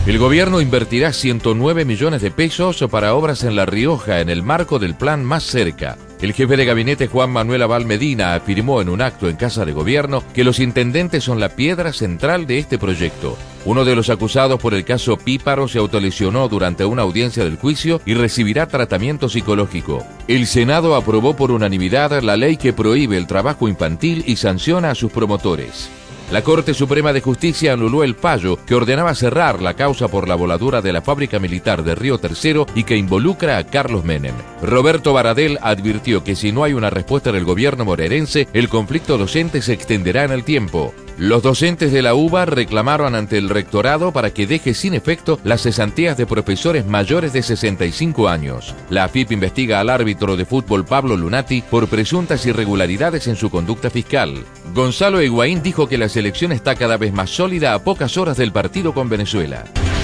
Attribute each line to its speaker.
Speaker 1: El gobierno invertirá 109 millones de pesos para obras en La Rioja en el marco del plan Más Cerca. El jefe de gabinete Juan Manuel Abal Medina afirmó en un acto en Casa de Gobierno que los intendentes son la piedra central de este proyecto. Uno de los acusados por el caso Píparo se autolesionó durante una audiencia del juicio y recibirá tratamiento psicológico. El Senado aprobó por unanimidad la ley que prohíbe el trabajo infantil y sanciona a sus promotores. La Corte Suprema de Justicia anuló el fallo que ordenaba cerrar la causa por la voladura de la fábrica militar de Río Tercero y que involucra a Carlos Menem. Roberto Baradel advirtió que si no hay una respuesta del gobierno bonaerense, el conflicto docente se extenderá en el tiempo. Los docentes de la UBA reclamaron ante el rectorado para que deje sin efecto las cesantías de profesores mayores de 65 años. La AFIP investiga al árbitro de fútbol Pablo Lunati por presuntas irregularidades en su conducta fiscal. Gonzalo Higuaín dijo que la selección está cada vez más sólida a pocas horas del partido con Venezuela.